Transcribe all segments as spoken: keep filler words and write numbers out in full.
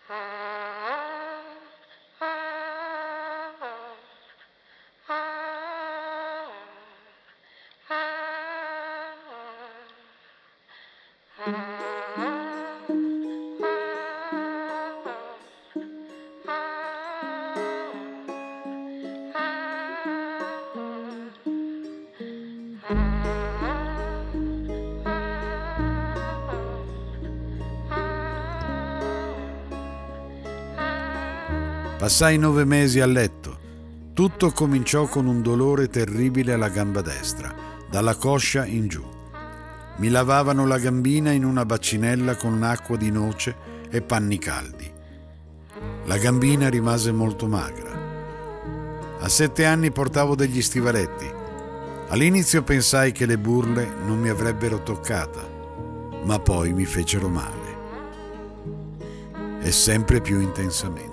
Passai nove mesi a letto. Tutto cominciò con un dolore terribile alla gamba destra, dalla coscia in giù. Mi lavavano la gambina in una bacinella con acqua di noce e panni caldi. La gambina rimase molto magra. A sette anni portavo degli stivaletti. All'inizio pensai che le burle non mi avrebbero toccata, ma poi mi fecero male. E sempre più intensamente.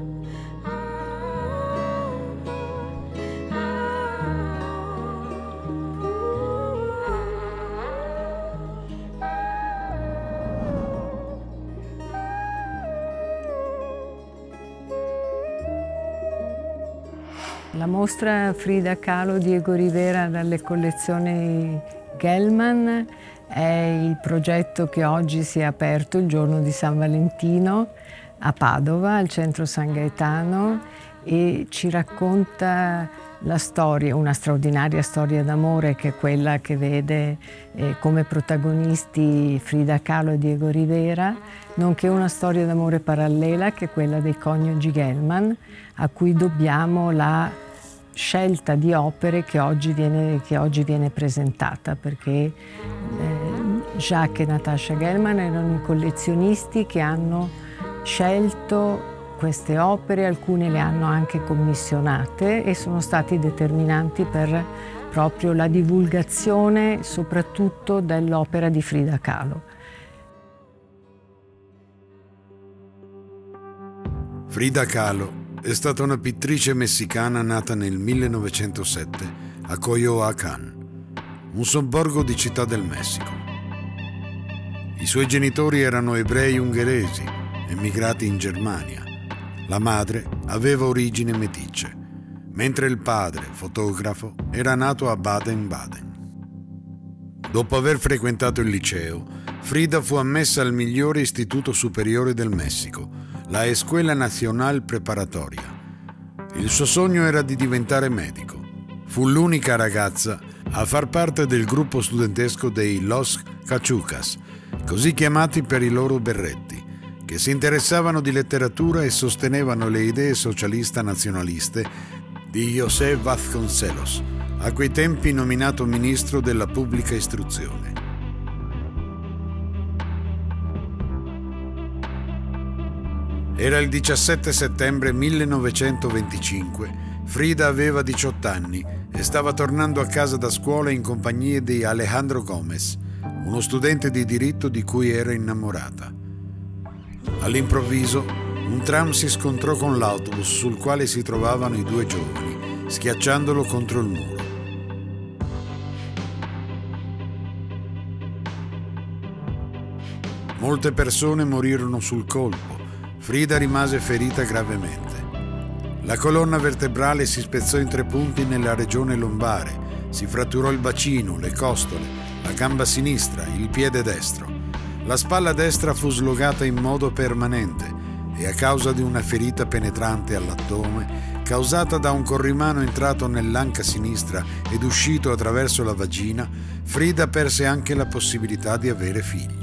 La mostra Frida Kahlo Diego Rivera dalle collezioni Gelman è il progetto che oggi si è aperto il giorno di San Valentino a Padova, al centro San Gaetano, e ci racconta la storia, una straordinaria storia d'amore che è quella che vede eh, come protagonisti Frida Kahlo e Diego Rivera, nonché una storia d'amore parallela che è quella dei coniugi Gelman, a cui dobbiamo la scelta di opere che oggi viene, che oggi viene presentata, perché eh, Jacques e Natasha Gelman erano i collezionisti che hanno scelto queste opere, alcune le hanno anche commissionate e sono stati determinanti per proprio la divulgazione soprattutto dell'opera di Frida Kahlo. Frida Kahlo è stata una pittrice messicana nata nel millenovecentosette a Coyoacán, un sobborgo di Città del Messico. I suoi genitori erano ebrei ungheresi, emigrati in Germania. La madre aveva origini meticce, mentre il padre, fotografo, era nato a Baden-Baden. Dopo aver frequentato il liceo, Frida fu ammessa al migliore istituto superiore del Messico, la Escuela Nacional Preparatoria. Il suo sogno era di diventare medico. Fu l'unica ragazza a far parte del gruppo studentesco dei Los Cachucas, così chiamati per i loro berretti, che si interessavano di letteratura e sostenevano le idee socialista nazionaliste di José Vasconcelos, a quei tempi nominato ministro della pubblica istruzione. Era il diciassette settembre millenovecentoventicinque, Frida aveva diciotto anni e stava tornando a casa da scuola in compagnia di Alejandro Gómez, uno studente di diritto di cui era innamorata. All'improvviso, un tram si scontrò con l'autobus sul quale si trovavano i due giovani, schiacciandolo contro il muro. Molte persone morirono sul colpo. Frida rimase ferita gravemente. La colonna vertebrale si spezzò in tre punti nella regione lombare, si fratturò il bacino, le costole, la gamba sinistra, il piede destro. La spalla destra fu slogata in modo permanente e a causa di una ferita penetrante all'addome, causata da un corrimano entrato nell'anca sinistra ed uscito attraverso la vagina, Frida perse anche la possibilità di avere figli.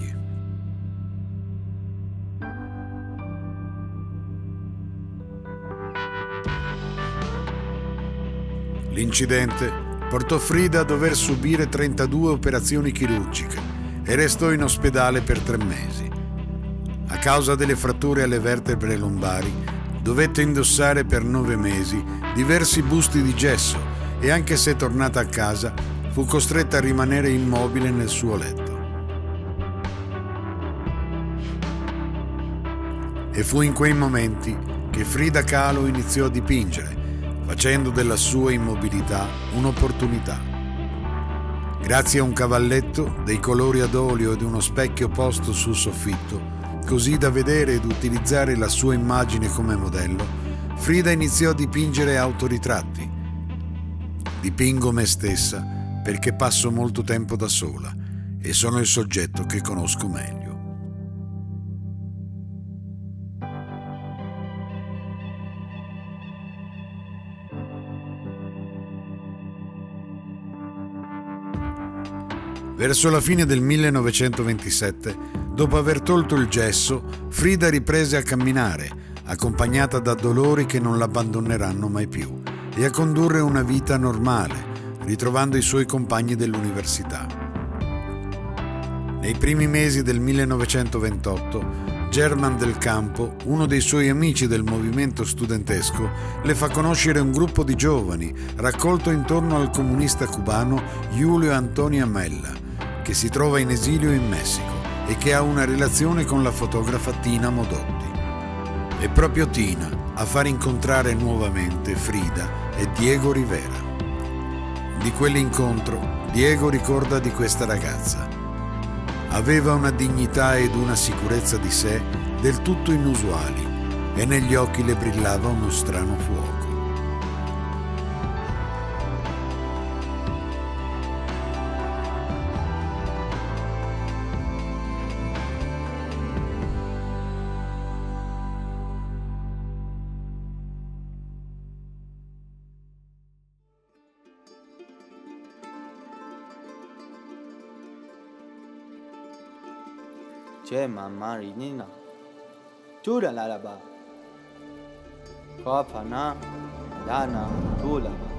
L'incidente portò Frida a dover subire trentadue operazioni chirurgiche e restò in ospedale per tre mesi. A causa delle fratture alle vertebre lombari, dovette indossare per nove mesi diversi busti di gesso e anche se tornata a casa, fu costretta a rimanere immobile nel suo letto. E fu in quei momenti che Frida Kahlo iniziò a dipingere, facendo della sua immobilità un'opportunità. Grazie a un cavalletto, dei colori ad olio ed uno specchio posto sul soffitto, così da vedere ed utilizzare la sua immagine come modello, Frida iniziò a dipingere autoritratti. Dipingo me stessa perché passo molto tempo da sola e sono il soggetto che conosco meglio. Verso la fine del millenovecentoventisette, dopo aver tolto il gesso, Frida riprese a camminare, accompagnata da dolori che non l'abbandoneranno mai più, e a condurre una vita normale, ritrovando i suoi compagni dell'università. Nei primi mesi del millenovecentoventotto, German del Campo, uno dei suoi amici del movimento studentesco, le fa conoscere un gruppo di giovani raccolto intorno al comunista cubano Julio Antonio Amella, che si trova in esilio in Messico e che ha una relazione con la fotografa Tina Modotti. È proprio Tina a far incontrare nuovamente Frida e Diego Rivera. Di quell'incontro, Diego ricorda di questa ragazza. Aveva una dignità ed una sicurezza di sé del tutto inusuali e negli occhi le brillava uno strano fuoco. C'è mamma rinina, tu la la ba, qua na, dana, tu la ba.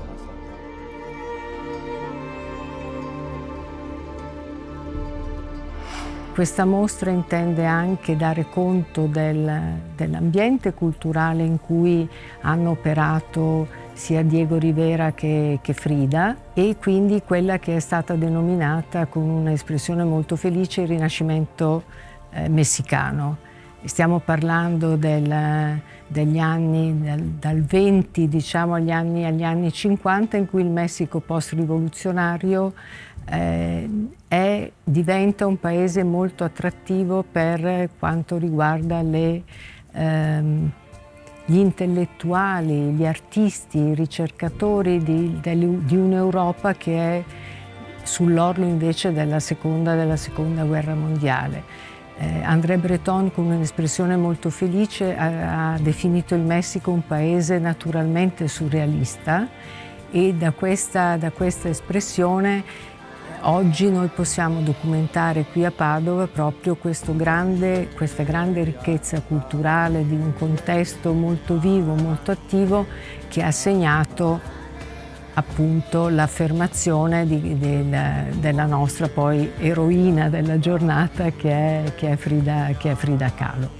Questa mostra intende anche dare conto del, dell'ambiente culturale in cui hanno operato sia Diego Rivera che, che Frida, e quindi quella che è stata denominata con un'espressione molto felice il Rinascimento eh, messicano. Stiamo parlando del, degli anni, del, dal venti diciamo agli anni, agli anni cinquanta, in cui il Messico post-rivoluzionario eh, è, diventa un paese molto attrattivo per quanto riguarda le, ehm, gli intellettuali, gli artisti, i ricercatori di, di un'Europa che è sull'orlo invece della seconda, della seconda guerra mondiale. Eh, André Breton, con un'espressione molto felice, ha, ha definito il Messico un paese naturalmente surrealista, e da questa, da questa espressione oggi noi possiamo documentare qui a Padova proprio questo grande, questa grande ricchezza culturale di un contesto molto vivo, molto attivo, che ha segnato appunto l'affermazione di, del, della nostra poi eroina della giornata, che è, che è, Frida, che è Frida Kahlo.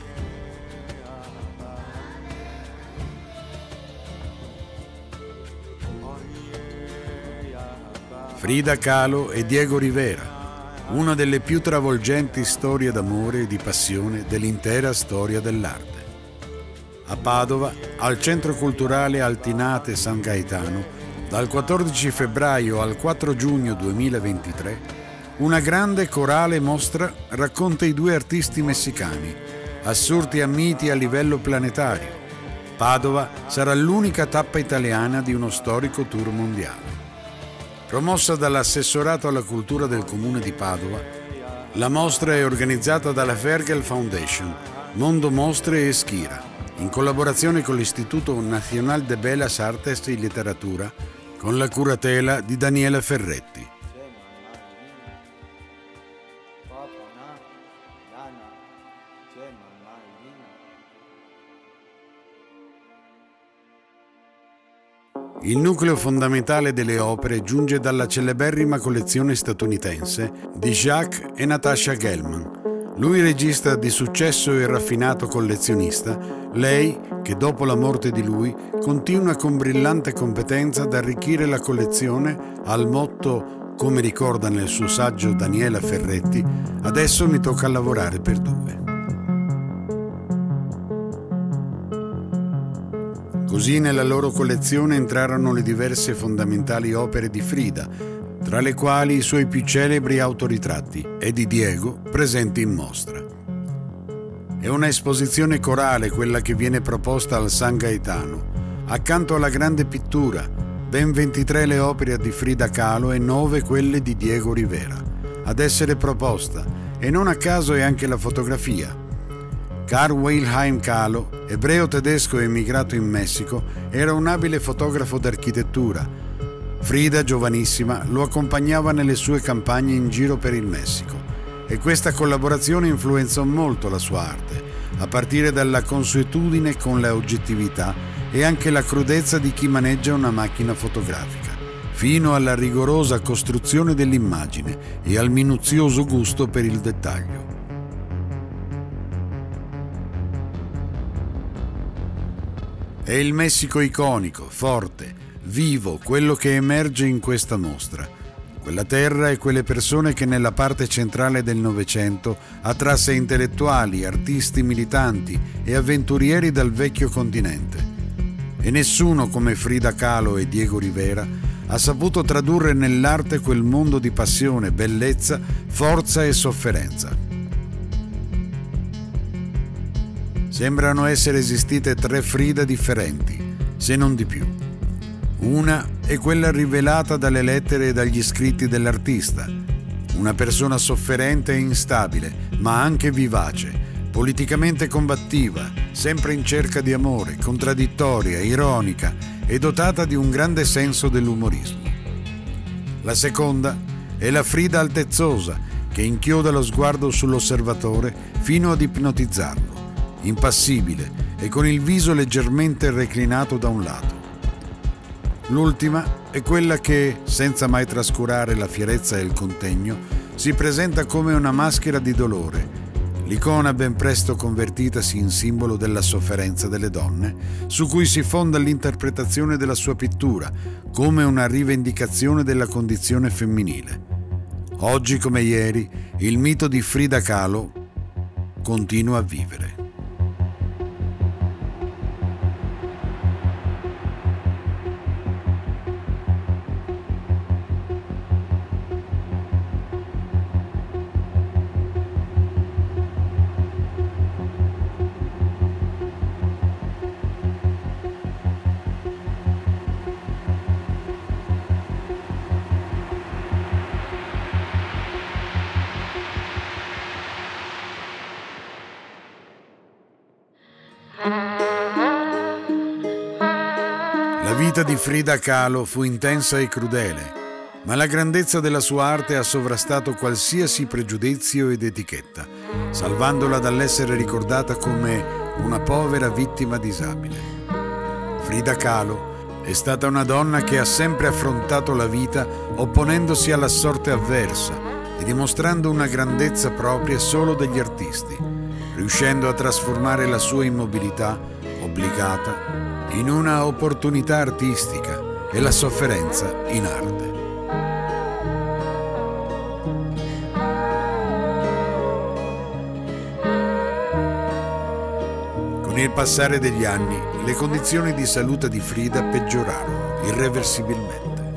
Frida Kahlo e Diego Rivera, una delle più travolgenti storie d'amore e di passione dell'intera storia dell'arte. A Padova, al Centro Culturale Altinate San Gaetano, dal quattordici febbraio al quattro giugno duemilaventitré, una grande corale mostra racconta i due artisti messicani, assurti a miti a livello planetario. Padova sarà l'unica tappa italiana di uno storico tour mondiale. Promossa dall'Assessorato alla Cultura del Comune di Padova, la mostra è organizzata dalla Fergel Foundation, Mondo Mostre e Schira, in collaborazione con l'Istituto Nacional de Bellas Artes y Literatura, con la curatela di Daniela Ferretti. Il nucleo fondamentale delle opere giunge dalla celeberrima collezione statunitense di Jacques e Natasha Gelman. Lui regista di successo e raffinato collezionista, lei, che dopo la morte di lui, continua con brillante competenza ad arricchire la collezione al motto, come ricorda nel suo saggio Daniela Ferretti, adesso mi tocca lavorare per due. Così nella loro collezione entrarono le diverse fondamentali opere di Frida, tra le quali i suoi più celebri autoritratti, e di Diego presenti in mostra. È una esposizione corale quella che viene proposta al San Gaetano. Accanto alla grande pittura, ben ventitré le opere di Frida Kahlo e nove quelle di Diego Rivera. Ad essere proposta, e non a caso, è anche la fotografia. Karl Wilhelm Kahlo, ebreo tedesco emigrato in Messico, era un abile fotografo d'architettura. Frida, giovanissima, lo accompagnava nelle sue campagne in giro per il Messico e questa collaborazione influenzò molto la sua arte, a partire dalla consuetudine con la oggettività e anche la crudezza di chi maneggia una macchina fotografica, fino alla rigorosa costruzione dell'immagine e al minuzioso gusto per il dettaglio. È il Messico iconico, forte, vivo, quello che emerge in questa mostra. Quella terra e quelle persone che nella parte centrale del Novecento attrasse intellettuali, artisti militanti e avventurieri dal vecchio continente. E nessuno come Frida Kahlo e Diego Rivera ha saputo tradurre nell'arte quel mondo di passione, bellezza, forza e sofferenza. Sembrano essere esistite tre Frida differenti, se non di più. Una è quella rivelata dalle lettere e dagli scritti dell'artista, una persona sofferente e instabile, ma anche vivace, politicamente combattiva, sempre in cerca di amore, contraddittoria, ironica e dotata di un grande senso dell'umorismo. La seconda è la Frida altezzosa, che inchioda lo sguardo sull'osservatore fino ad ipnotizzarlo, impassibile e con il viso leggermente reclinato da un lato. L'ultima è quella che, senza mai trascurare la fierezza e il contegno, si presenta come una maschera di dolore, l'icona ben presto convertitasi in simbolo della sofferenza delle donne, su cui si fonda l'interpretazione della sua pittura, come una rivendicazione della condizione femminile. Oggi come ieri, il mito di Frida Kahlo continua a vivere. La vita di Frida Kahlo fu intensa e crudele, ma la grandezza della sua arte ha sovrastato qualsiasi pregiudizio ed etichetta, salvandola dall'essere ricordata come una povera vittima disabile. Frida Kahlo è stata una donna che ha sempre affrontato la vita opponendosi alla sorte avversa e dimostrando una grandezza propria solo degli artisti, riuscendo a trasformare la sua immobilità, obbligata, in una opportunità artistica e la sofferenza in arte. Con il passare degli anni, le condizioni di salute di Frida peggiorarono irreversibilmente.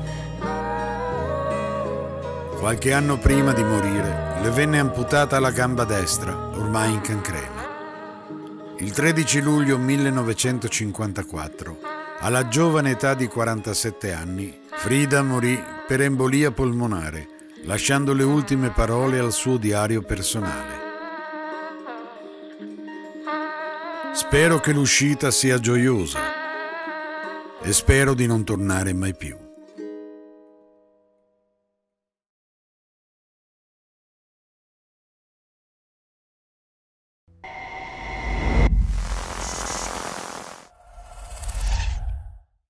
Qualche anno prima di morire, le venne amputata la gamba destra, ormai in cancrena. Il tredici luglio millenovecentocinquantaquattro, alla giovane età di quarantasette anni, Frida morì per embolia polmonare, lasciando le ultime parole al suo diario personale. Spero che l'uscita sia gioiosa e spero di non tornare mai più.